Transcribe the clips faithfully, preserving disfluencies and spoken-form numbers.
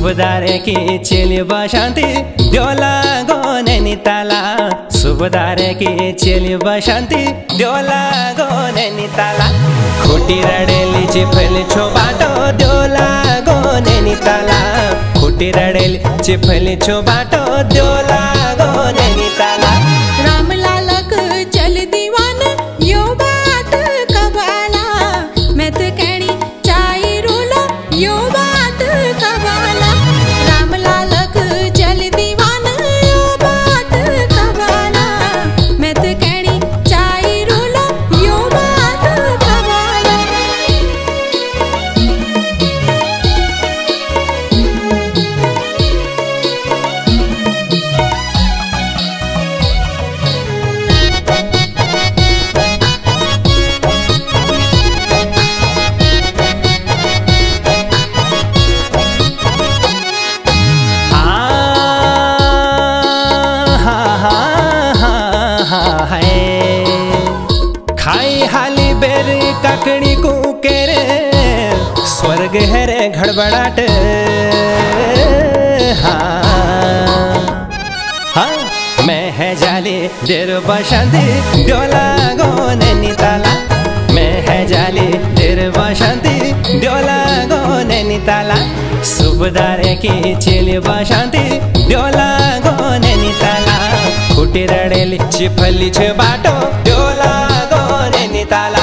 सुबदारे की चेली बसंती द्योला गो नैनीताला। सुबदारे की चेली बसंती द्योला गो नैनीताला। खोटी रडेली चिफली छो बाटो द्योला गो नैनीताला। खोटी रडेली चिफली छो बाटो द्योला गो नैनीताला। राम लालक चल दीवान यो बात कबाला। मैं तो कहनी चाय रोला यो बात कबाला। राम लालक चल दीवान यो बात कबाला। मैं तो कहनी चाय रोला यो बात कबाला। खाई हाली बेर काकड़ी को केरे स्वर्ग है रे घड़बड़ाट। हाँ हाँ मैं है जाली देर बसंती द्योला गो नैनीताला। मैं है जाली देर बसंती द्योला गो नैनीताला। सुबदारे की चेली बसंती द्योला गो नैनीताला। खोटी रडेली चिफली छे बाटो द्योला गो नैनीताला।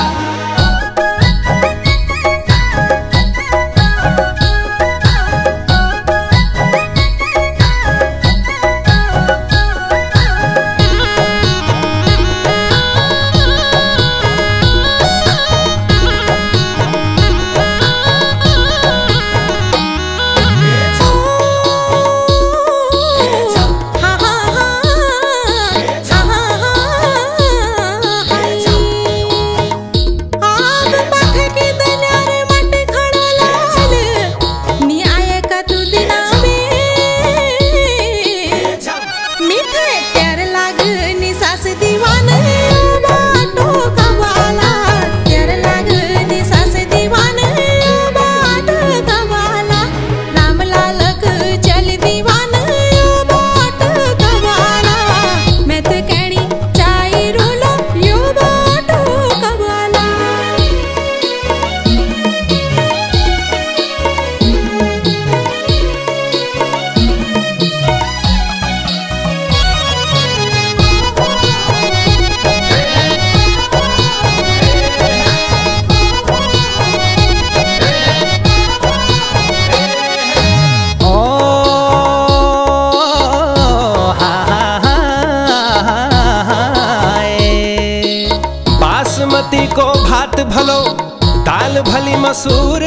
बासमती को भात भलो दाल भली मसूर।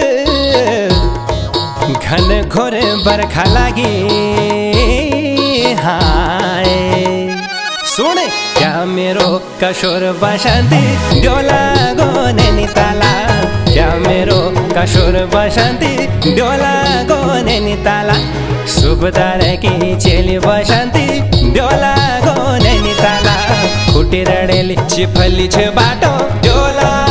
घन घोर बरखा लागी हाय। सुन क्या मेरो कशोर बसंती द्योला गो नैनीताला। क्या मेरो कशोर बसंती द्योला गो नैनीताला। सुबदारे की चेली बसंती द्योला गो नैनीताला। खोटी रडेली चिफली छे बाटो द्योला